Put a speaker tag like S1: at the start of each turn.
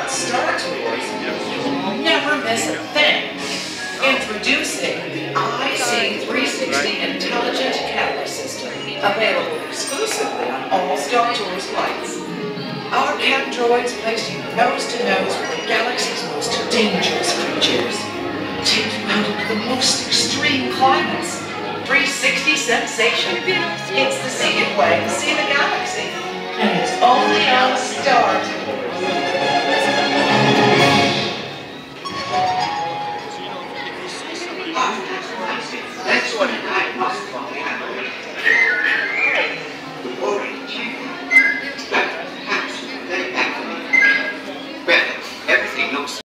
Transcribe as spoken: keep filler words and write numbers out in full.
S1: Star Tours, you'll never miss a thing. Introducing the I C three sixty Intelligent Camera System, available exclusively on all Star Tours flights. Our cam droids place you nose to nose with the galaxy's most dangerous creatures. Take you out into the most extreme climates. three sixty sensation. It's the scenic way to see the galaxy. And it's only on Star Tours.
S2: Next one